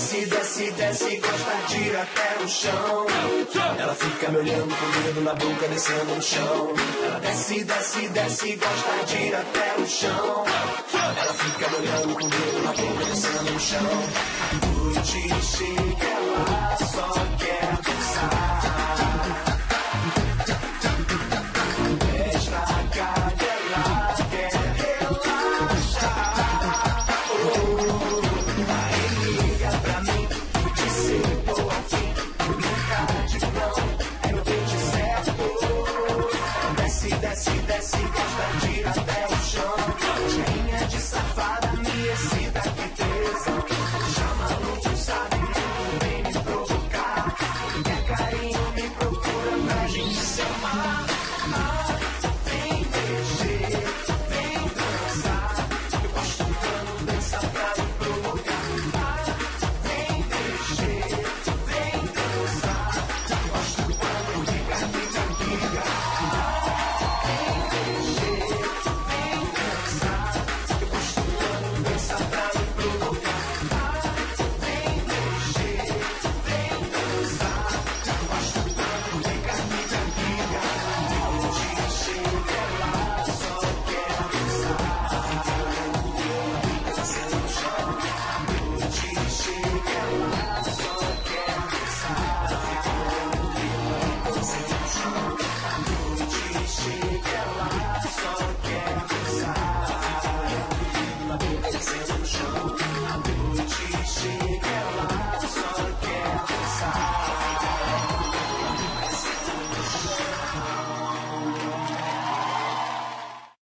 desce, desce, desce, gosta de ir até o chão. Ela fica me olhando com o dedo na boca, descendo no chão. Ela desce, desce, desce, gosta de ir até o chão. Ela fica me olhando com o dedo na boca, descendo no chão. A noite chega, ela só quer dançar.